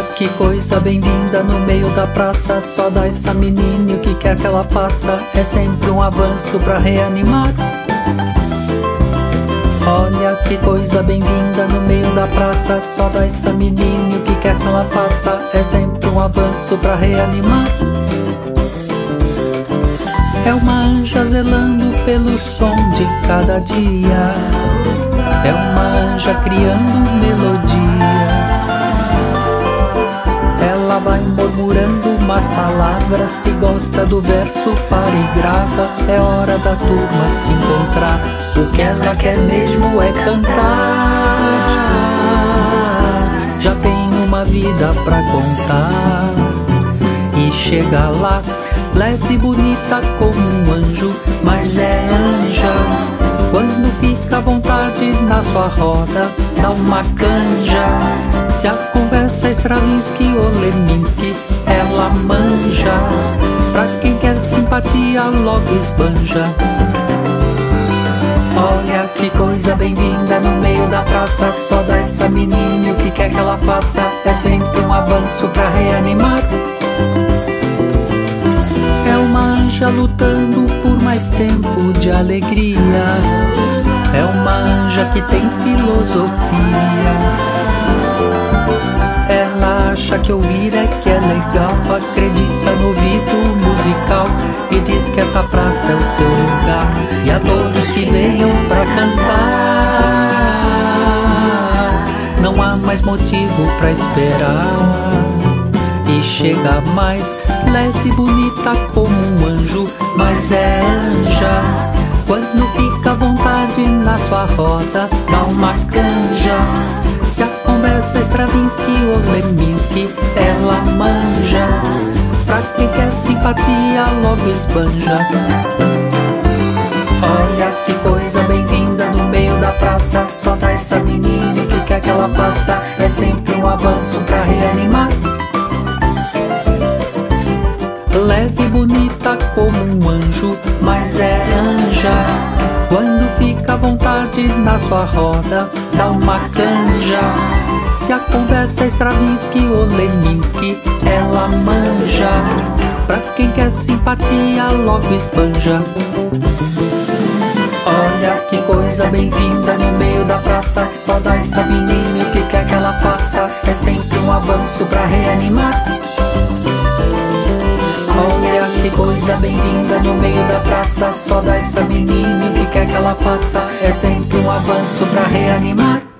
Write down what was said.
que coisa bem-vinda no meio da praça. Só dá essa menina, o que quer que ela faça é sempre um avanço pra reanimar. Olha que coisa bem-vinda no meio da praça. Só dá essa menina, o que quer que ela faça é sempre um avanço pra reanimar. É uma anja zelando pelo som de cada dia. É uma anja criando melodia. Ela vai murmurando umas palavras. Se gosta do verso, para e grava. É hora da turma se encontrar. O que ela quer mesmo é cantar. Já tem uma vida pra contar. E chega lá, leve e bonita como um anjo, mas é anja. Quando fica à vontade na sua roda, dá uma canja. Se a conversa é Stravinsky ou Leminski, ela manja. Pra quem quer simpatia, logo esbanja. Olha que coisa bem-vinda no meio da praça. Só dá essa menina, o que quer que ela faça é sempre um avanço pra reanimar. É uma anja lutando por mais tempo de alegria. É uma anja que tem filosofia. Ela acha que ouvir é que é legal. Acredita no ouvido musical e diz que essa praça é o seu lugar. E a todos que venham pra cantar, não há mais motivo pra esperar. E chega mais leve e bonita como um anjo, mas é anja. Quando fica à vontade na sua roda, dá uma canja. Se a conversa é Stravinsky ou Leminski, ela manja. Pra quem quer simpatia, logo esbanja. Olha que coisa bem-vinda no meio da praça. Só dá essa menina, o que quer que ela faça é sempre um avanço pra reanimar. Leve e bonita como um anjo, mas é anja. Quando fica à vontade na sua roda, dá uma canja. Se a conversa é Stravinsky ou Leminski, ela manja. Pra quem quer simpatia, logo esbanja. Olha que coisa bem-vinda no meio da praça. Só dá essa menina, o que quer que ela faça é sempre um avanço pra reanimar. Olha que coisa bem-vinda no meio da praça. Só dá essa menina, o que quer que ela faça é sempre um avanço pra reanimar.